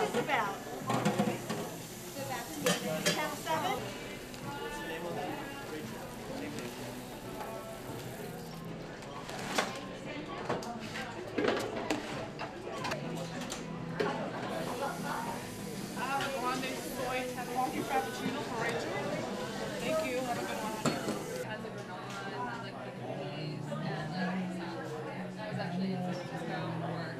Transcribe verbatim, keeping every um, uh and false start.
this about? Channel seven? What's the name of that? Rachel. Same thing. I have a grande soy monkey frappuccino for Rachel. Thank you. Have a good one. It has a granola, it has like the cookies, and like salad. I was actually in San Francisco for